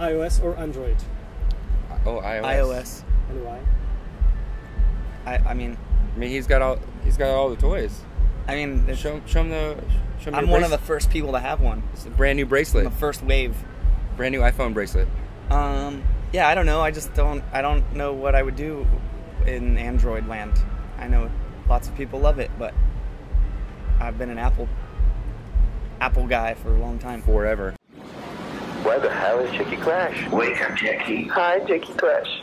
iOS or Android? Oh, iOS. iOS. And why? I mean, he's got all the toys. I mean, Show him I'm one of the first people to have one. It's a brand new bracelet. The first wave. Brand new iPhone bracelet. Yeah, I don't know. I don't know what I would do in Android land. I know lots of people love it, but I've been an Apple guy for a long time. Forever. Why the hell is Jackie Crash? Wake up, Jackie. Hi, Jackie Crash.